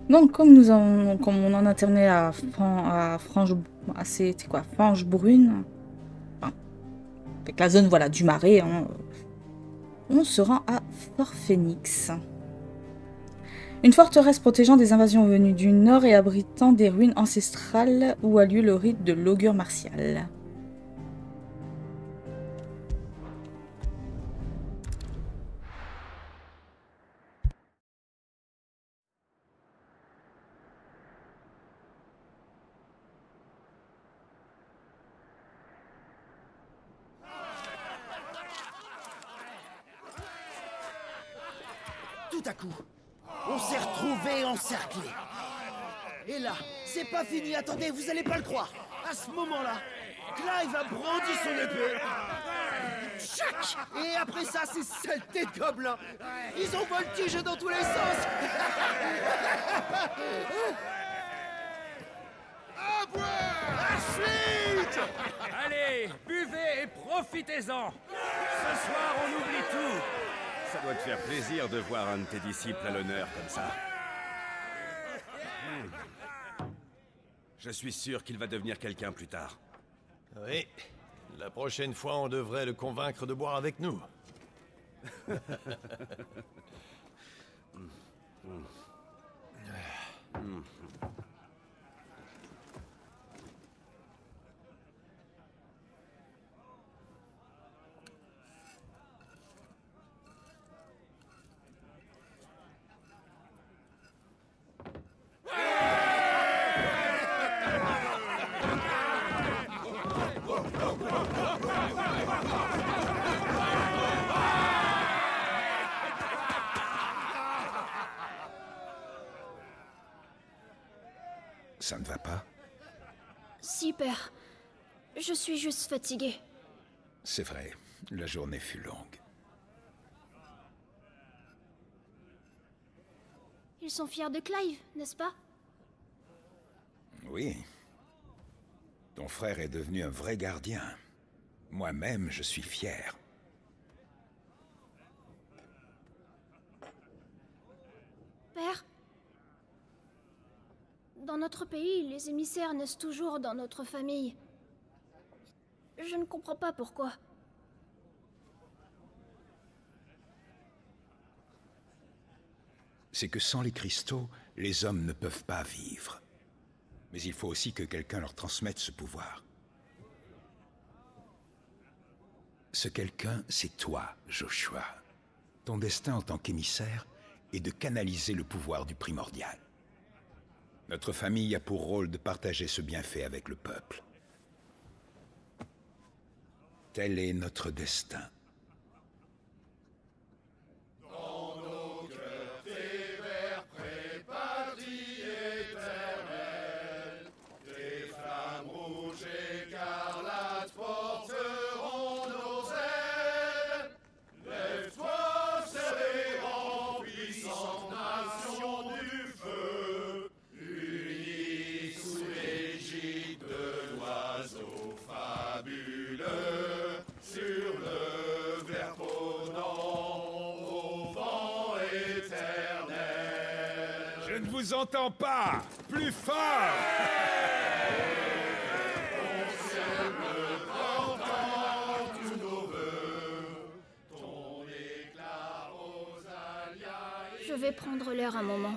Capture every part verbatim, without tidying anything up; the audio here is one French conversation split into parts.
Donc, comme nous en, comme on en a terminé à, Fran- à Frange, à c'était quoi, Frange Brune, enfin, avec la zone voilà du Marais, hein, on se rend à Fort Phoenix. Une forteresse protégeant des invasions venues du nord et abritant des ruines ancestrales où a lieu le rite de l'augure martial. Tout à coup, on s'est retrouvés encerclés. Et là, c'est pas fini, attendez, vous allez pas le croire. À ce moment-là, Clive a brandi son épée. Tchac! Et après ça, ces saletés de gobelins, ils ont voltigé dans tous les sens. À boire! À suite! Allez, buvez et profitez-en! Ce soir, on oublie tout! Ça doit te faire plaisir de voir un de tes disciples à l'honneur comme ça. Hmm. Je suis sûr qu'il va devenir quelqu'un plus tard. Oui. La prochaine fois, on devrait le convaincre de boire avec nous. Ça ne va pas? Si, père. Je suis juste fatiguée. C'est vrai, la journée fut longue. Ils sont fiers de Clive, n'est-ce pas? Oui. Ton frère est devenu un vrai gardien. Moi-même, je suis fier. Père? Dans notre pays, les émissaires naissent toujours dans notre famille. Je ne comprends pas pourquoi. C'est que sans les cristaux, les hommes ne peuvent pas vivre. Mais il faut aussi que quelqu'un leur transmette ce pouvoir. Ce quelqu'un, c'est toi, Joshua. Ton destin en tant qu'émissaire est de canaliser le pouvoir du primordial. Notre famille a pour rôle de partager ce bienfait avec le peuple. Tel est notre destin. Je ne vous entends pas! Plus fort! Je vais prendre l'air un moment.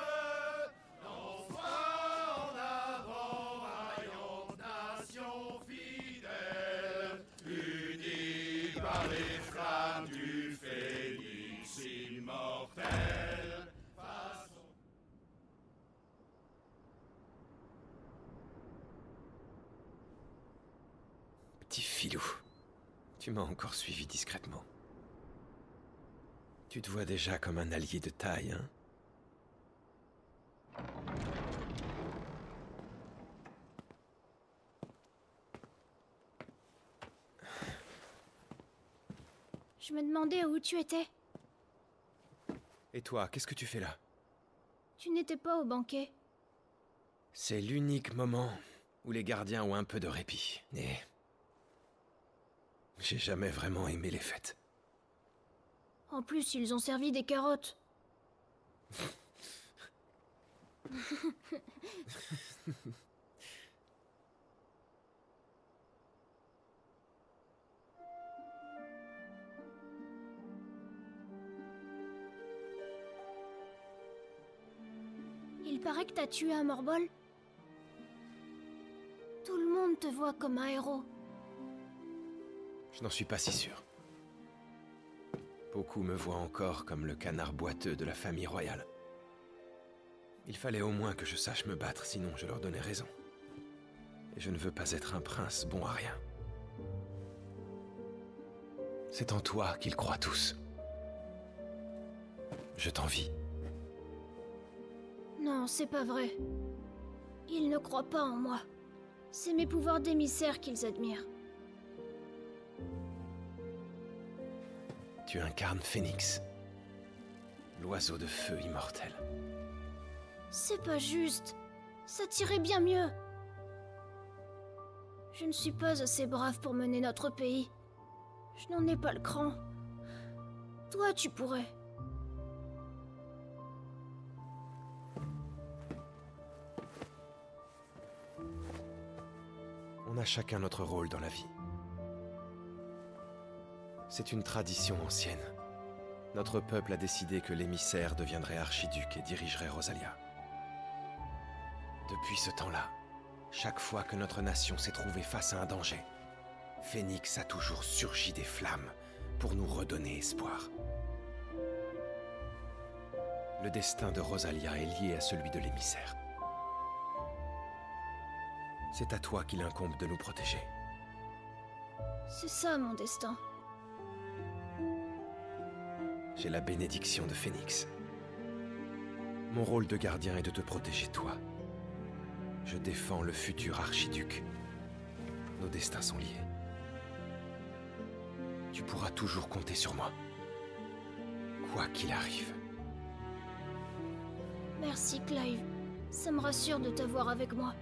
Petit filou, tu m'as encore suivi discrètement. Tu te vois déjà comme un allié de taille, hein? Je me demandais où tu étais. Et toi, qu'est-ce que tu fais là? Tu n'étais pas au banquet. C'est l'unique moment où les gardiens ont un peu de répit. Et j'ai jamais vraiment aimé les fêtes. En plus, ils ont servi des carottes. Il paraît que t'as tué un Morbol. Tout le monde te voit comme un héros. Je n'en suis pas si sûr. Beaucoup me voient encore comme le canard boiteux de la famille royale. Il fallait au moins que je sache me battre, sinon je leur donnais raison. Et je ne veux pas être un prince bon à rien. C'est en toi qu'ils croient tous. Je t'envie. Non, c'est pas vrai. Ils ne croient pas en moi. C'est mes pouvoirs d'émissaire qu'ils admirent. Tu incarnes Phénix, l'oiseau de feu immortel. C'est pas juste. Ça tirait bien mieux. Je ne suis pas assez brave pour mener notre pays. Je n'en ai pas le cran. Toi, tu pourrais. On a chacun notre rôle dans la vie. C'est une tradition ancienne. Notre peuple a décidé que l'émissaire deviendrait archiduc et dirigerait Rosalia. Depuis ce temps-là, chaque fois que notre nation s'est trouvée face à un danger, Phénix a toujours surgi des flammes pour nous redonner espoir. Le destin de Rosalia est lié à celui de l'émissaire. C'est à toi qu'il incombe de nous protéger. C'est ça mon destin. J'ai la bénédiction de Phénix. Mon rôle de gardien est de te protéger toi. Je défends le futur archiduc. Nos destins sont liés. Tu pourras toujours compter sur moi. Quoi qu'il arrive. Merci Clive. Ça me rassure de t'avoir avec moi.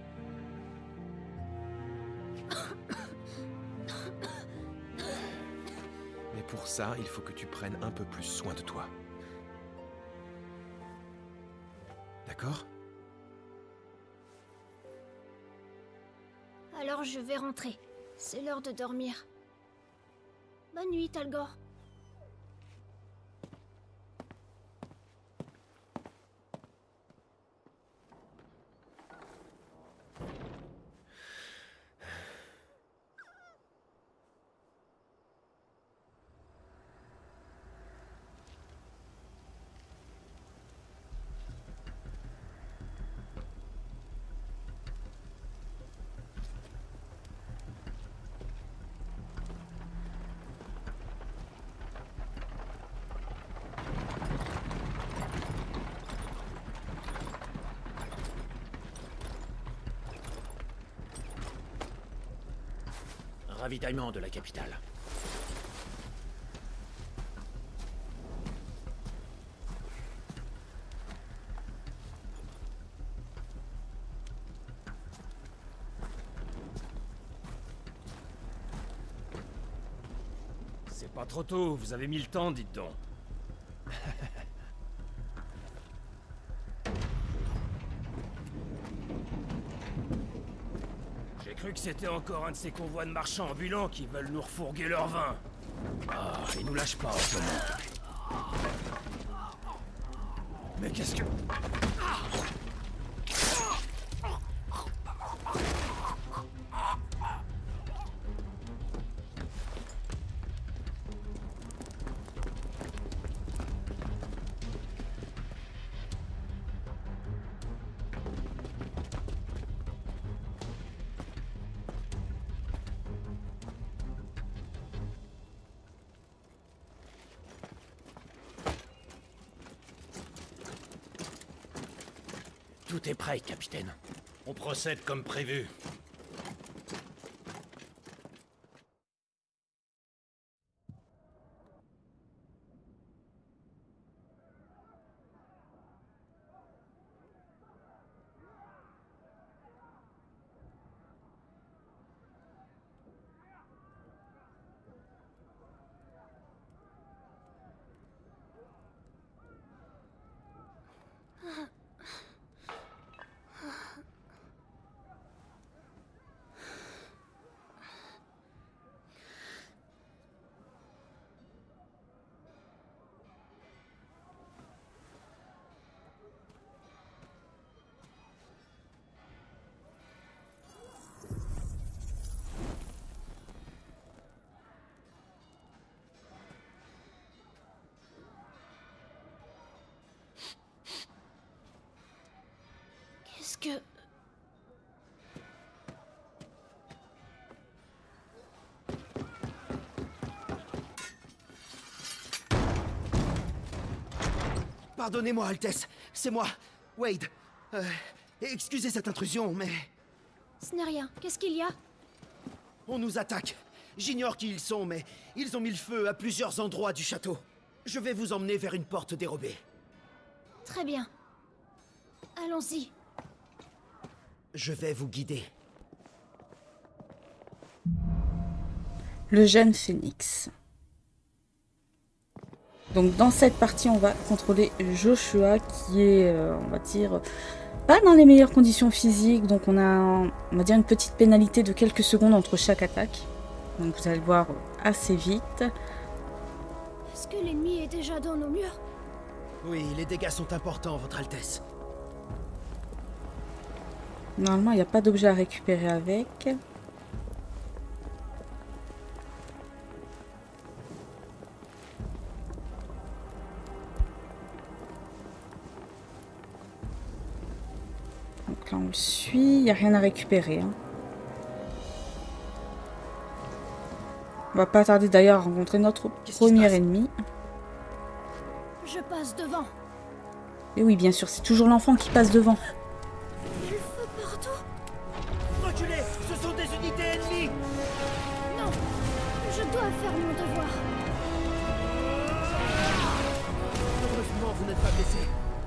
Mais pour ça, il faut que tu prennes un peu plus soin de toi. D'accord ? Alors je vais rentrer. C'est l'heure de dormir. Bonne nuit, Talgor. Ravitaillement de la capitale. C'est pas trop tôt, vous avez mis le temps, dites donc. J'ai cru que c'était encore un de ces convois de marchands ambulants qui veulent nous refourguer leur vin. Ah, ils nous lâchent pas en ce moment. Mais qu'est-ce que... Tout est prêt, capitaine. On procède comme prévu. que... Pardonnez-moi, Altesse, c'est moi, Wade. Euh, excusez cette intrusion, mais... Ce n'est rien. Qu'est-ce qu'il y a? On nous attaque. J'ignore qui ils sont, mais ils ont mis le feu à plusieurs endroits du château. Je vais vous emmener vers une porte dérobée. Très bien. Allons-y. Je vais vous guider. Le jeune phénix. Donc dans cette partie, on va contrôler Joshua qui est, euh, on va dire, pas dans les meilleures conditions physiques. Donc on a, on va dire, une petite pénalité de quelques secondes entre chaque attaque. Donc vous allez le voir assez vite. Est-ce que l'ennemi est déjà dans nos murs? Oui, les dégâts sont importants, Votre Altesse. Normalement, il n'y a pas d'objet à récupérer avec. Donc là, on le suit. Il n'y a rien à récupérer. Hein. On va pas tarder d'ailleurs à rencontrer notre premier ennemi. Je passe devant. Et oui, bien sûr, c'est toujours l'enfant qui passe devant. Il y a le feu partout. Reculez, ce sont des unités ennemies. Non, je dois faire mon devoir. Heureusement, vous n'êtes pas blessé.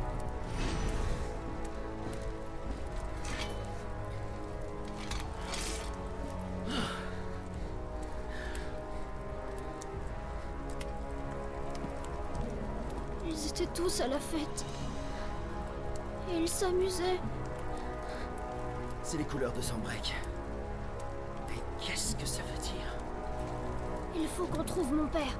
Ils étaient tous à la fête. Et ils s'amusaient. C'est les couleurs de Sanbreak. Mais qu'est-ce que ça veut dire? Il faut qu'on trouve mon père.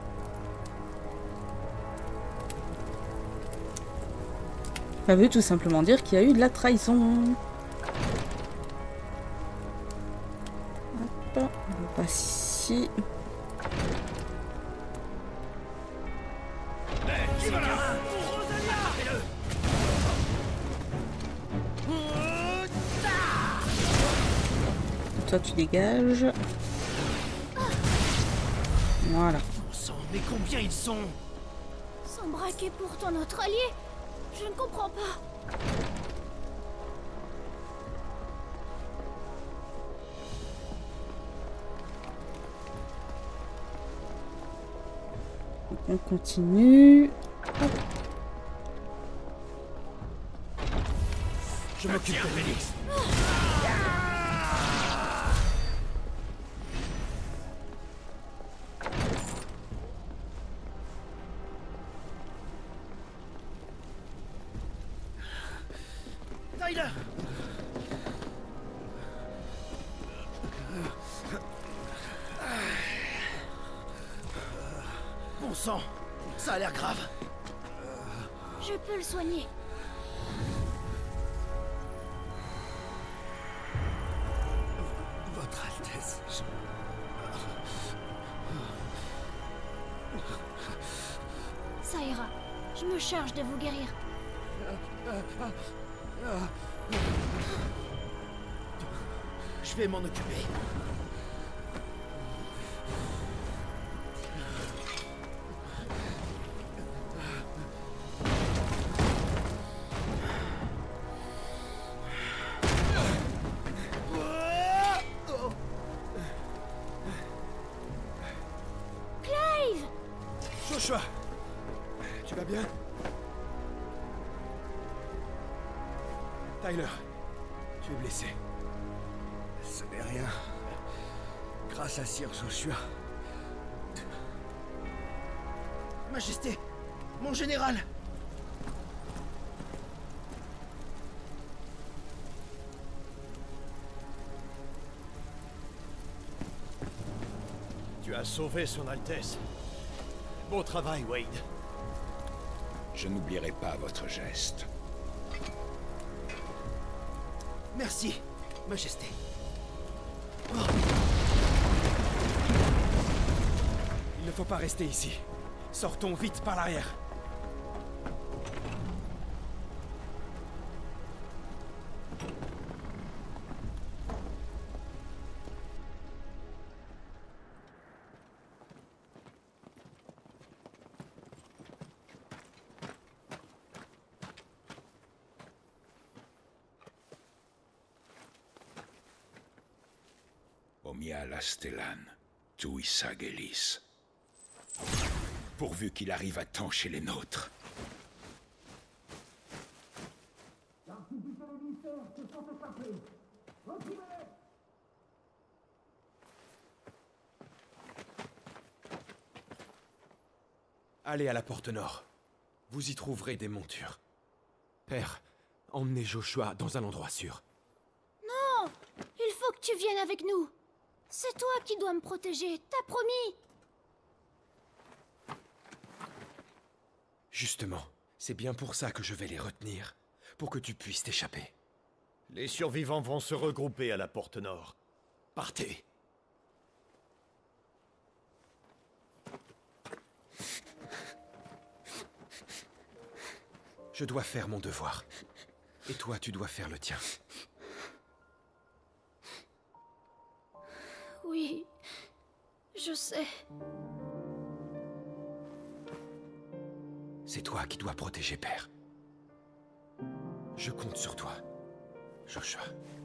Ça veut tout simplement dire qu'il y a eu de la trahison. Hop, on passe ici. Toi tu dégages. Voilà. Bon sang, mais combien ils sont? Sanbreak est pourtant notre allié. Je ne comprends pas. On continue. Hop. Je m'occupe de Félix. Tyler! Bon sang, ça a l'air grave. Je peux le soigner. Votre Altesse, je... Ça ira. Je me charge de vous guérir. Je vais m'en occuper. Clive! Joshua, tu vas bien? Tyler, tu es blessé. Ce n'est rien. Grâce à Sir Joshua. Majesté, mon général! Tu as sauvé son Altesse. Beau travail, Wade. Je n'oublierai pas votre geste. Merci, Majesté. Il ne faut pas rester ici. Sortons vite par l'arrière. Omia Lastellan, Tuissa Gelis. Pourvu qu'il arrive à temps chez les nôtres. Allez à la porte nord. Vous y trouverez des montures. Père, emmenez Joshua dans un endroit sûr. Non! Il faut que tu viennes avec nous. C'est toi qui dois me protéger, t'as promis. Justement, c'est bien pour ça que je vais les retenir. Pour que tu puisses t'échapper. Les survivants vont se regrouper à la porte nord. Partez. Je dois faire mon devoir. Et toi, tu dois faire le tien. Oui, je sais. C'est toi qui dois protéger Père. Je compte sur toi, Joshua.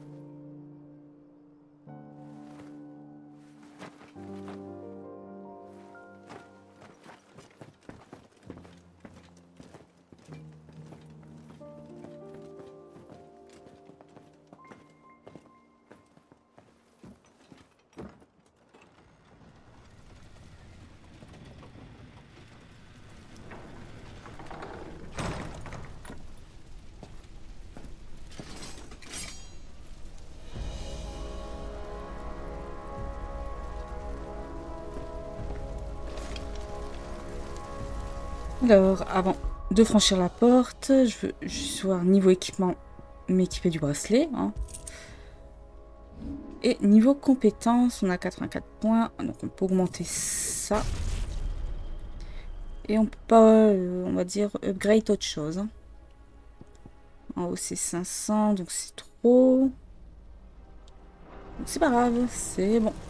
Alors, avant de franchir la porte, je veux juste voir niveau équipement, m'équiper du bracelet. Hein. Et niveau compétences, on a quatre-vingt-quatre points, donc on peut augmenter ça. Et on peut pas, euh, on va dire, upgrade autre chose. Hein. En haut, c'est cinq cents, donc c'est trop. Donc c'est pas grave, c'est bon.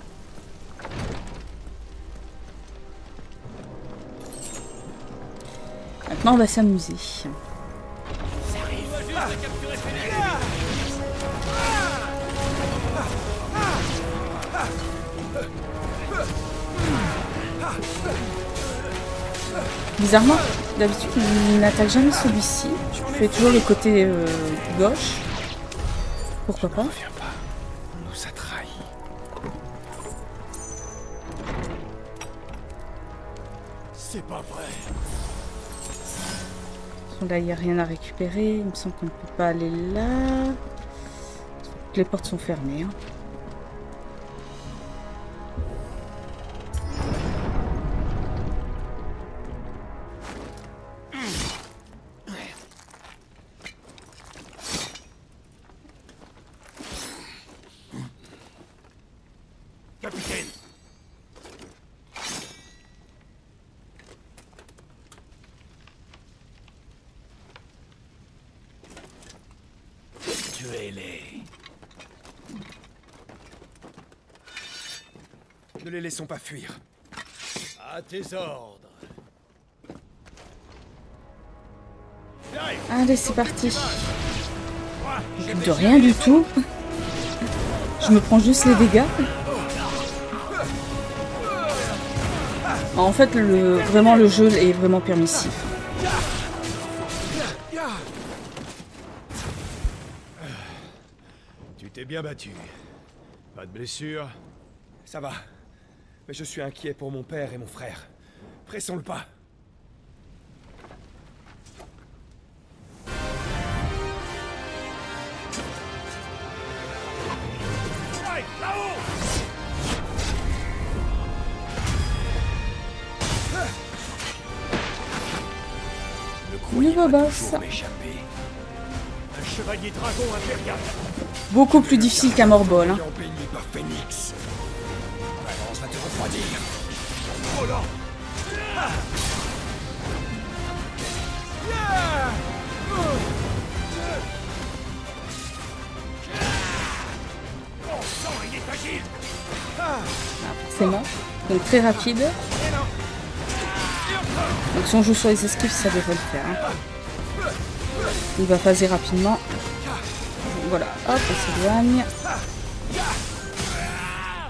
Maintenant, on va s'amuser. Bizarrement, d'habitude, il n'attaque jamais celui-ci. Je fais toujours le côté euh, gauche. Pourquoi pas? On nous a trahis. C'est pas vrai. Là, il n'y a rien à récupérer. Il me semble qu'on ne peut pas aller là. Toutes les portes sont fermées. Hein. Capitaine! Tuez-les. Ne les laissons pas fuir. À tes ordres. Allez, c'est parti. De rien du tout. Je me prends juste les dégâts. En fait, le, vraiment, le jeu est vraiment permissif. Tu t'es bien battu. Pas de blessure? Ça va. Mais je suis inquiet pour mon père et mon frère. Pressons le pas. Nouveau boss. Un chevalier dragon impérial. Beaucoup plus difficile qu'un Morbol. Hein. Béni par Phénix. L'avance va te refroidir. Oh là. Bon sang, il est agile. Ah, forcément. Donc très rapide. Donc si on joue sur les esquives, ça devrait le faire. Hein. Il va phaser rapidement. Voilà, hop, on s'éloigne.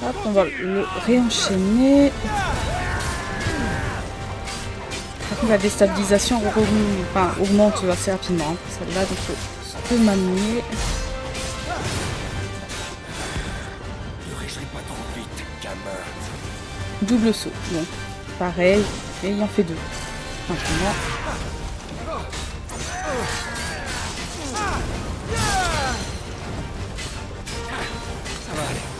Hop, on va le réenchaîner. Par contre, la déstabilisation augmente, enfin, augmente assez rapidement. Hein, celle-là, donc ça peut manier. Double saut, bon, pareil, et il en fait deux. Maintenant. Ça va aller.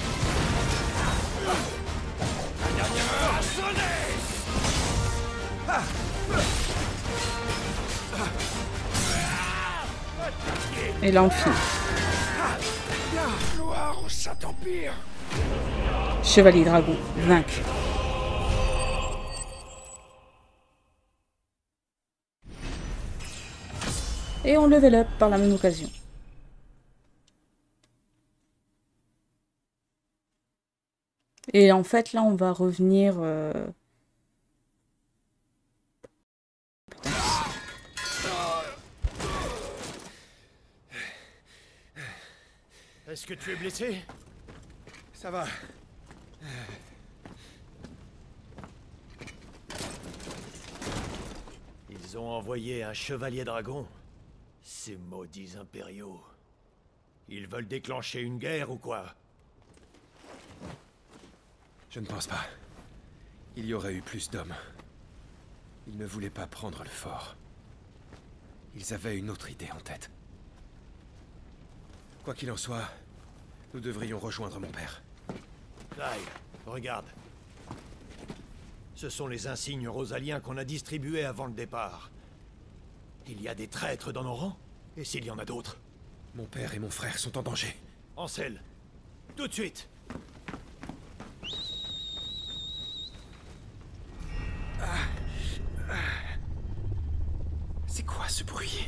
Et là on finit. Gloire au Saint-Empire. Chevalier Dragon, vaincu. Et on level up par la même occasion. Et en fait, là, on va revenir... Euh... Est-ce que tu es blessé? Ça va. Ils ont envoyé un chevalier dragon. Ces maudits impériaux. Ils veulent déclencher une guerre ou quoi? Je ne pense pas. Il y aurait eu plus d'hommes. Ils ne voulaient pas prendre le fort. Ils avaient une autre idée en tête. Quoi qu'il en soit, nous devrions rejoindre mon père. Clive, regarde. Ce sont les insignes rosaliens qu'on a distribués avant le départ. Il y a des traîtres dans nos rangs? Et s'il y en a d'autres? Mon père et mon frère sont en danger. Ansel, tout de suite! C'est quoi ce bruit?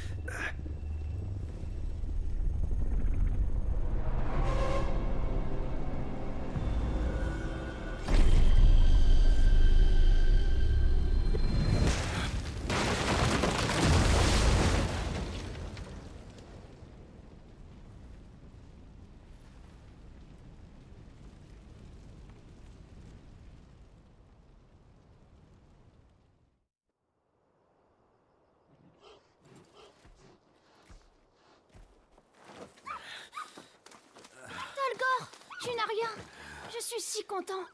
Thalgor, tu n'as rien. Je suis si content.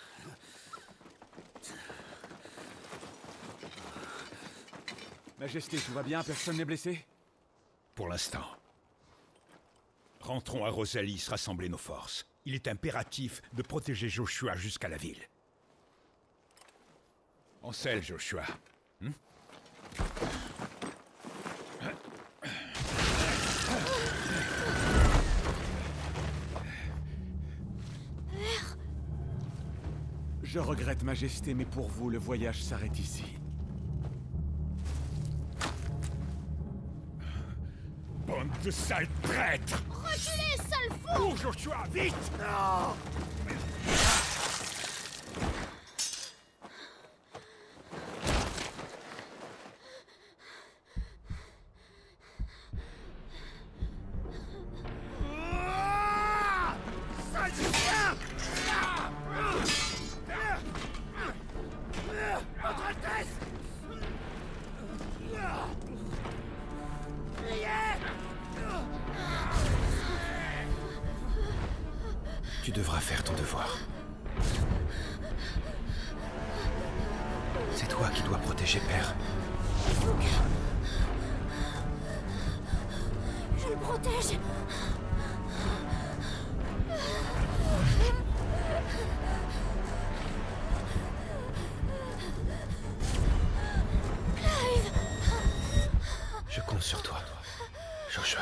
Majesté, tout va bien? Personne n'est blessé? Pour l'instant. Rentrons à Rosalis, rassembler nos forces. Il est impératif de protéger Joshua jusqu'à la ville. Ansel, Joshua. Hmm? Je regrette, Majesté, mais pour vous, le voyage s'arrête ici. Bande de sales traîtres! Reculez, sale fou! Cours, Joshua, vite! Non! Tu devras faire ton devoir. C'est toi qui dois protéger Père. Je le protège. Clive. Je compte sur toi, Joshua.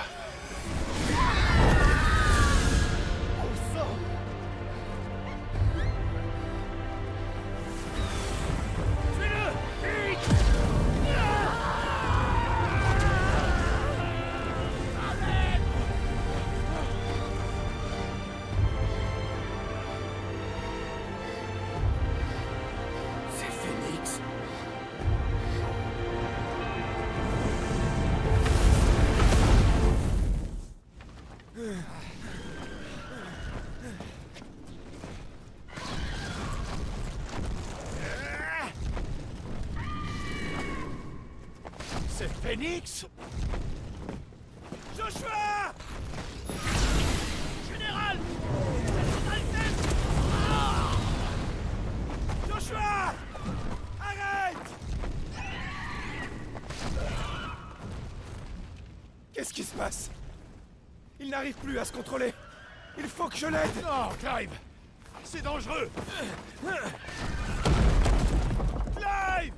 C'est Phénix? Joshua! Général! Votre Altesse! Ah! Joshua! Arrête! Qu'est-ce qui se passe? Il n'arrive plus à se contrôler. Il faut que je l'aide. Non, Clive! C'est dangereux! Clive!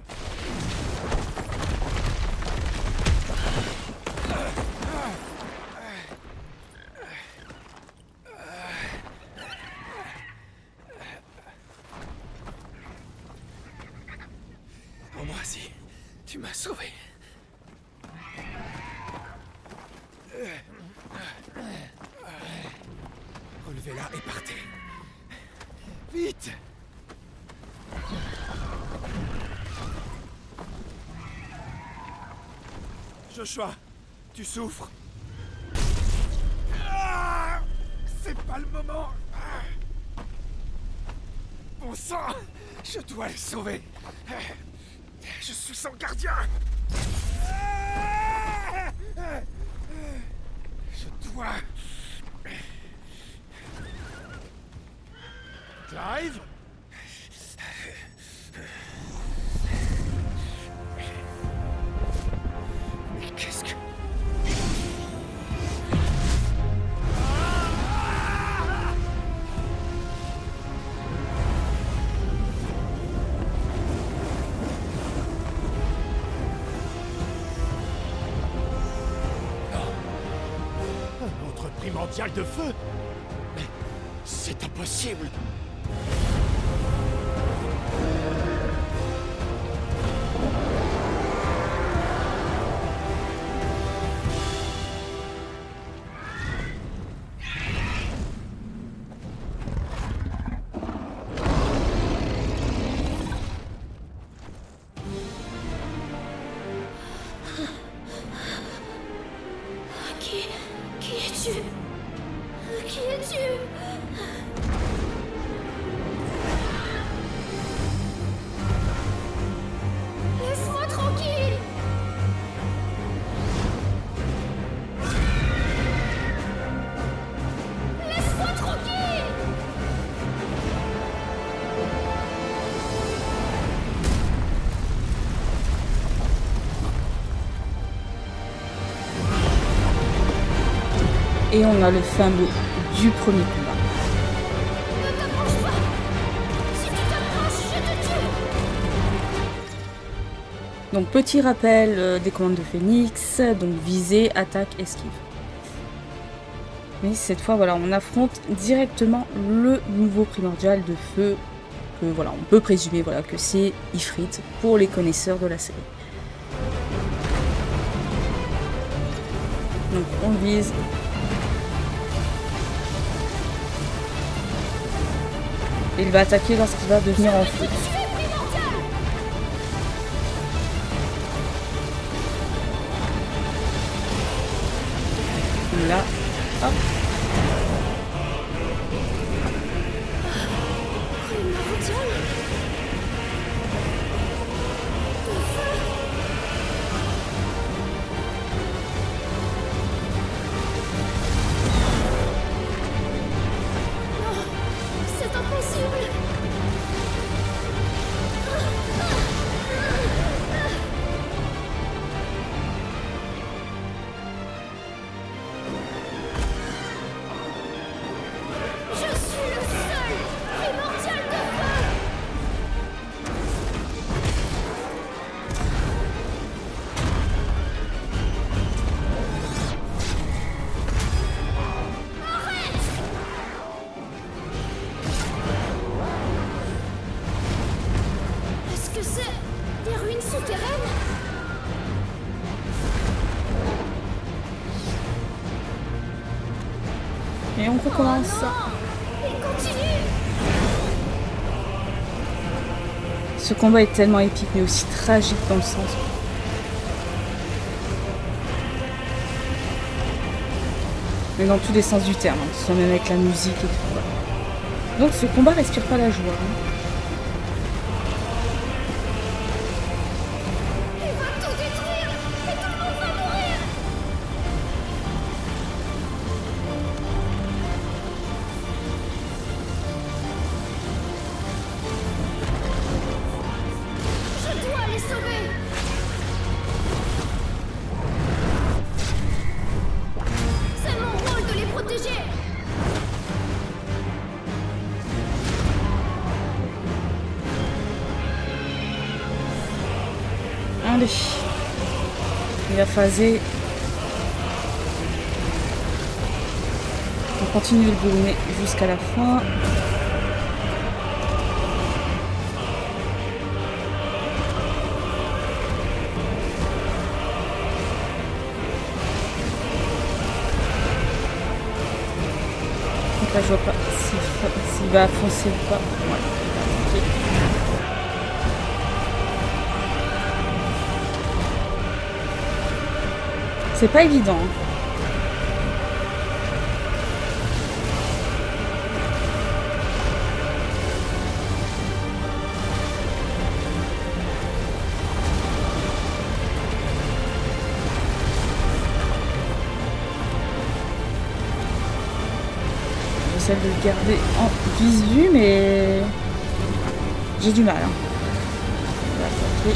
Embrasse-y. Tu m'as sauvé. Relevez-la et partez. Vite! Joshua, tu souffres. Ah, c'est pas le moment. Ah. Bon sang, je dois le sauver. Je suis son gardien. Ah, je dois... Clive? Mais qu'est-ce que... Un autre primordial de feu? Mais c'est impossible! Qui... qui es-tu? Qui es-tu? Laisse-moi tranquille! Laisse-moi tranquille! Et on a le fin mot du premier combat. Ne t'approche pas! Si tu t'approches, je te tue! Donc petit rappel euh, des commandes de Phénix, donc visée, attaque, esquive. Mais cette fois voilà, on affronte directement le nouveau primordial de feu, que voilà, on peut présumer voilà, que c'est Ifrit pour les connaisseurs de la série. Donc on le vise. Et il va attaquer lorsqu'il va devenir en feu. Là, hop. C'est impossible! Je suis le seul primordial de feu! Est-ce que c'est des ruines souterraines? Et on recommence. Il continue! Ce combat est tellement épique mais aussi tragique dans le sens. Mais dans tous les sens du terme, hein, que ce soit même avec la musique et tout. Voilà. Donc ce combat respire pas la joie. Hein. Il va tout détruire! Et Allez. Il va phaser. On continue le bourriner jusqu'à la fin. Donc là je vois pas s'il si va foncer ou pas. Ouais. Okay. C'est pas évident. Hein. J'essaie de le garder en visu, mais j'ai du mal. Hein. Voilà, okay.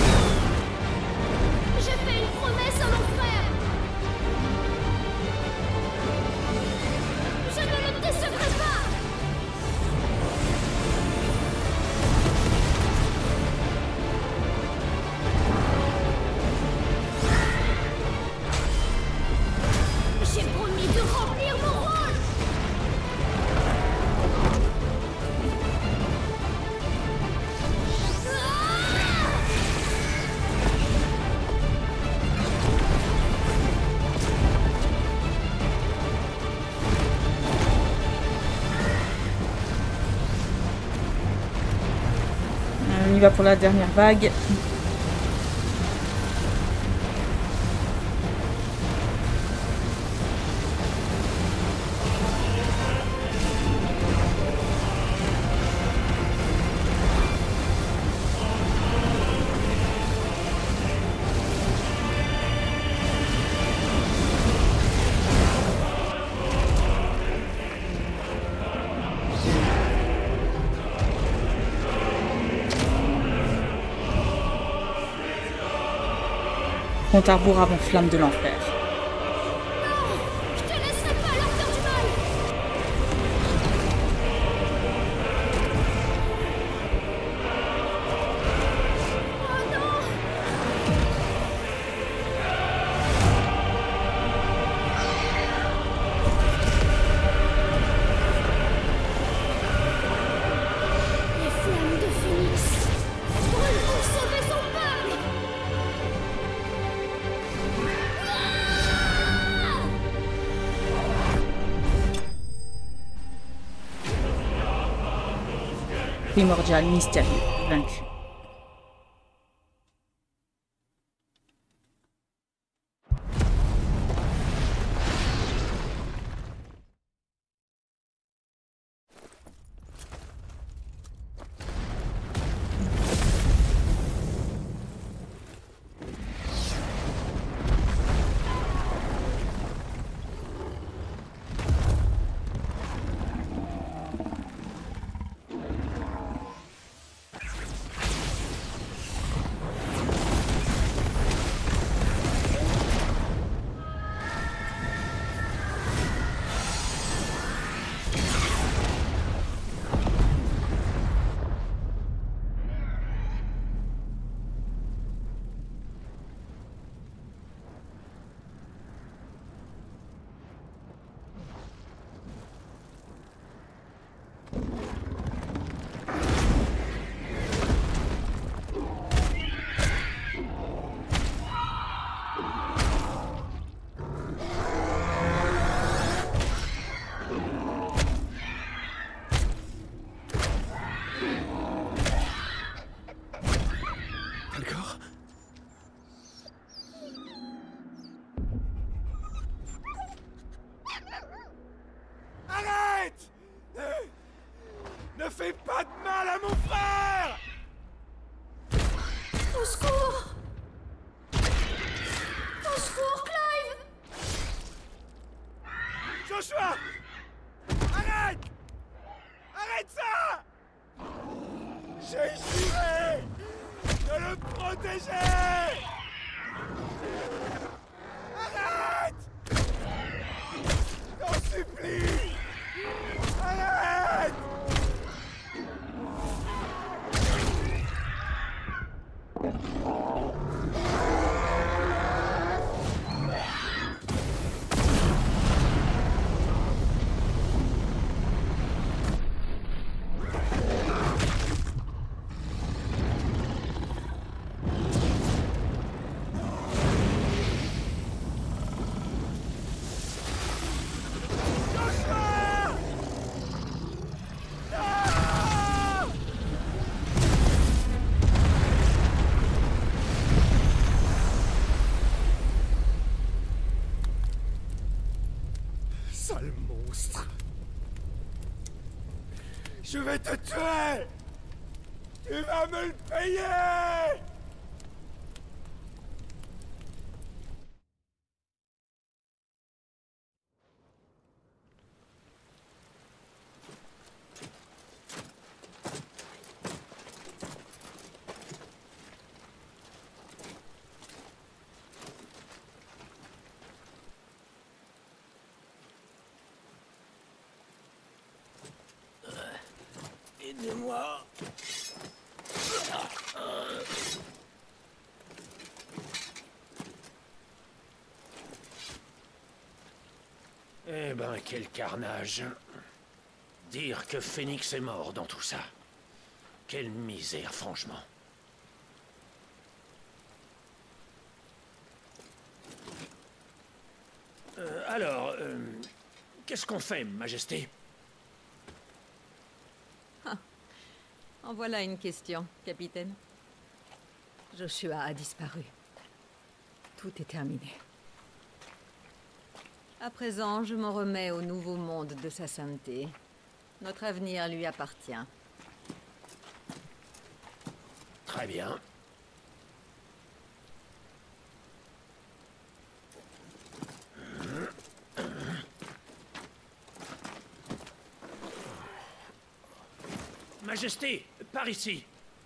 On y va pour la dernière vague. Compte à rebours avant flamme de l'enfer. Je te laisserai pas leur faire du mal. Oh non. Les flammes de Phénix brûlent pour sauver son peuple. Primordial, mystérieux, vaincu. Ne fais pas de mal à mon frère! Au secours! Au secours, Clive! Joshua! Arrête! Arrête ça! J'ai juré de le protéger! Arrête! T'en supplie! Arrête! Je vais te tuer! Tu vas me le payer! Aidez-moi. Eh ben, quel carnage. Dire que Phénix est mort dans tout ça. Quelle misère, franchement. Euh, alors, euh, qu'est-ce qu'on fait, Majesté? En voilà une question, capitaine. Joshua a disparu. Tout est terminé. À présent, je m'en remets au nouveau monde de sa sainteté. Notre avenir lui appartient. Très bien. Majesté, par ici.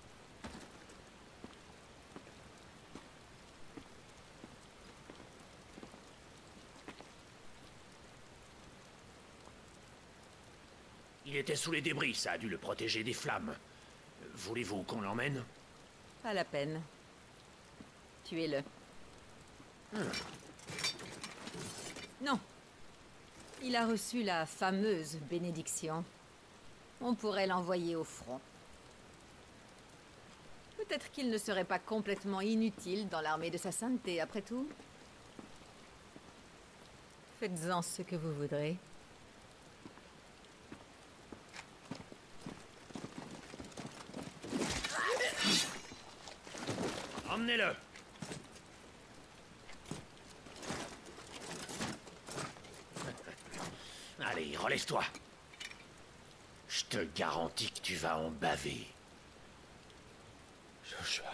Il était sous les débris, ça a dû le protéger des flammes. Voulez-vous qu'on l'emmène? Pas la peine. Tuez-le. Hmm. Non. Il a reçu la fameuse bénédiction. On pourrait l'envoyer au front. Peut-être qu'il ne serait pas complètement inutile dans l'armée de sa sainteté, après tout. Faites-en ce que vous voudrez. Emmenez-le. Allez, relève-toi. Je te garantis que tu vas en baver. Joshua.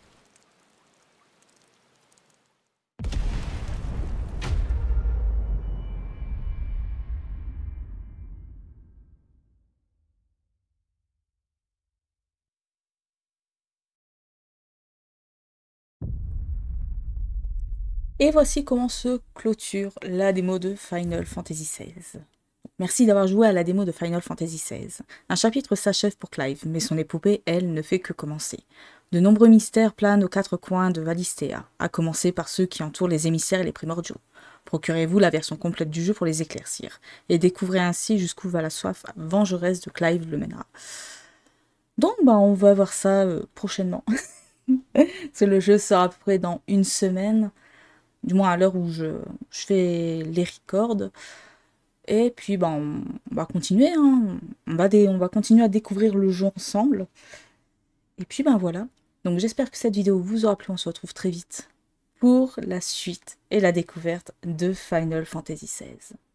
Et voici comment se clôture la démo de Final Fantasy seize. Merci d'avoir joué à la démo de Final Fantasy seize. Un chapitre s'achève pour Clive, mais son épopée, elle, ne fait que commencer. De nombreux mystères planent aux quatre coins de Valisthea, à commencer par ceux qui entourent les émissaires et les primordiaux. Procurez-vous la version complète du jeu pour les éclaircir, et découvrez ainsi jusqu'où va la soif vengeresse de Clive le mènera. Donc, bah, on va voir ça euh, prochainement. Parce que le jeu sera à peu près dans une semaine, du moins à l'heure où je, je fais les records. Et puis, bah, on, on va continuer, hein. on, va dé, on va continuer à découvrir le jeu ensemble. Et puis, ben voilà. Donc, j'espère que cette vidéo vous aura plu. On se retrouve très vite pour la suite et la découverte de Final Fantasy seize.